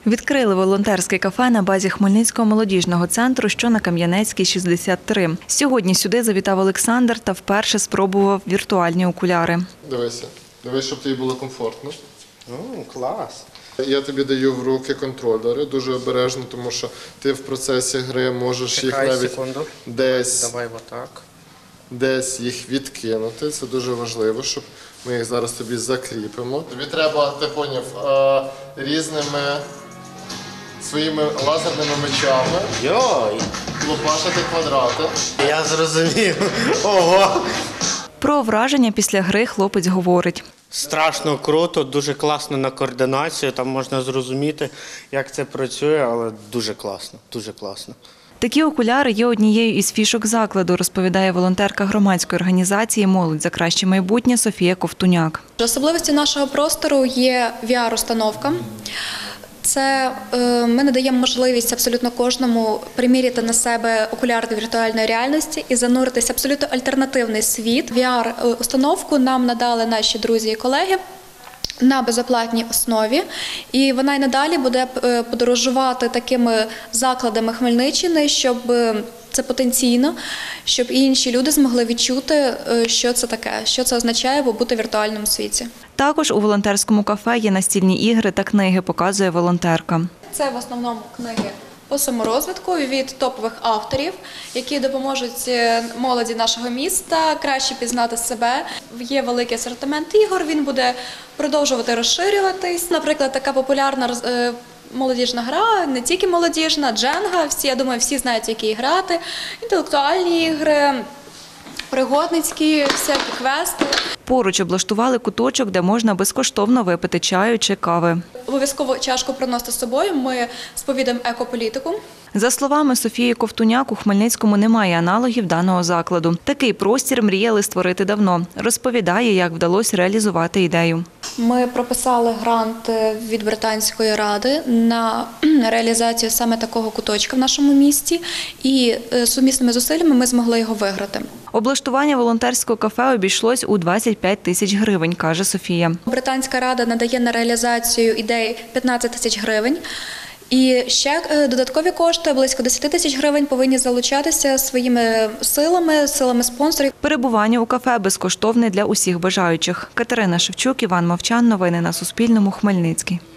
Відкрили волонтерське кафе на базі Хмельницького молодіжного центру, що на Кам'янецькій, 63. Сьогодні сюди завітав Олександр та вперше спробував віртуальні окуляри. Дивись, щоб тобі було комфортно. Клас. Я тобі даю в руки контролери, дуже обережно, тому що ти в процесі гри можеш їх навіть десь їх відкинути. Це дуже важливо, щоб ми їх зараз тобі закріпимо. Тобі треба, ти поняв, різними своїми лазерними мечами лопашити квадрати. Я зрозумів. Ого! Про враження після гри хлопець говорить. Страшно круто, дуже класно на координацію, там можна зрозуміти, як це працює, але дуже класно, дуже класно. Такі окуляри є однією із фішок закладу, розповідає волонтерка громадської організації «Молодь за краще майбутнє» Софія Ковтуняк. Особливістю нашого простору є VR-установка. Це ми надаємо можливість абсолютно кожному приміряти на себе окуляри віртуальної реальності і зануритися в абсолютно альтернативний світ. VR-установку нам надали наші друзі і колеги на безоплатній основі, і вона й надалі буде подорожувати такими закладами Хмельниччини, щоб це потенційно, щоб і інші люди змогли відчути, що це таке, що це означає бути в віртуальному світі. Також у волонтерському кафе є настільні ігри та книги, показує волонтерка. Це в основному книги по саморозвитку від топових авторів, які допоможуть молоді нашого міста краще пізнати себе. Є великий асортимент ігор, він буде продовжувати розширюватись. Наприклад, така популярна молодіжна гра, не тільки молодіжна, дженга, я думаю, всі знають, які грати, інтелектуальні ігри, пригодницькі, всякі квести. Поруч облаштували куточок, де можна безкоштовно випити чаю чи кави. Обов'язково чашку приносити з собою, ми сповідуємо екополітику. За словами Софії Ковтуняк, у Хмельницькому немає аналогів даного закладу. Такий простір мріяли створити давно. Розповідає, як вдалося реалізувати ідею. Ми прописали грант від Британської ради на реалізацію саме такого куточка в нашому місті, і сумісними зусиллями ми змогли його виграти. Облаштування волонтерського кафе обійшлось у 25 тисяч гривень, каже Софія. Британська рада надає на реалізацію ідей 15 тисяч гривень. І ще додаткові кошти, близько 10 тисяч гривень, повинні залучатися своїми силами спонсорів. Перебування у кафе безкоштовне для усіх бажаючих. Катерина Шевчук, Іван Мовчан. Новини на Суспільному. Хмельницький.